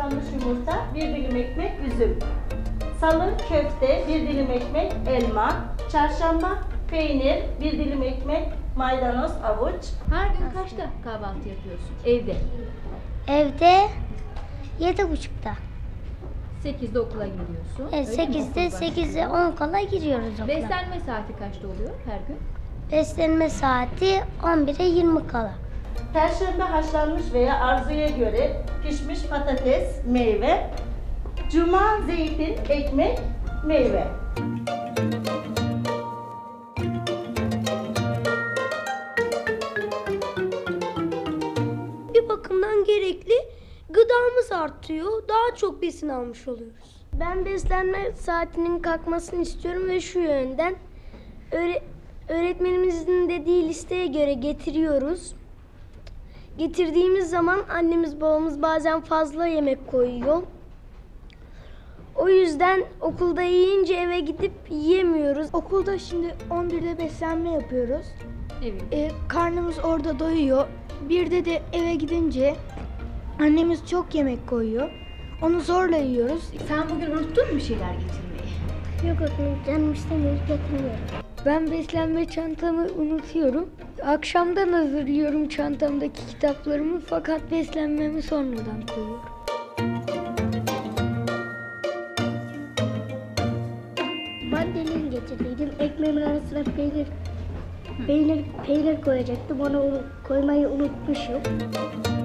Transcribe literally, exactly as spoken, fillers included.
haşlanmış yumurta, bir dilim ekmek, üzüm. Salı, köfte, bir dilim ekmek, elma. Çarşamba, peynir, bir dilim ekmek, maydanoz, avuç. Her gün kaçta kahvaltı yapıyorsun evde? Evde yedi buçukta. sekizde okula gidiyorsun. Evet, öyle mi? sekizde, Okul sekize başlıyor. on kala giriyoruz okula. Beslenme saati kaçta oluyor her gün? Beslenme saati on bire yirmi kala. Perşembe, haşlanmış veya arzuya göre pişmiş patates, meyve. Cuma, zeytin, ekmek, meyve. Bir bakımdan gerekli, gıdamız artıyor, daha çok besin almış oluyoruz. Ben beslenme saatinin kalkmasını istiyorum ve şu yönden öğre- öğretmenimizin dediği listeye göre getiriyoruz. Getirdiğimiz zaman annemiz babamız bazen fazla yemek koyuyor. O yüzden okulda yiyince eve gidip yiyemiyoruz. Okulda şimdi on birde beslenme yapıyoruz. Evet. Ee, karnımız orada doyuyor. Birde de eve gidince annemiz çok yemek koyuyor. Onu zorla yiyoruz. Sen bugün unuttun mu bir şeyler getirmeyi? Yok öğretmenim, canım istemiyor, getirmiyorum. Ben beslenme çantamı unutuyorum. Akşamdan hazırlıyorum çantamdaki kitaplarımı, fakat beslenmemi sonradan koyuyorum. Mandalina getirdiydim. Ekmeğimin arasına peynir, peynir, peynir koyacaktım. Onu koymayı unutmuşum.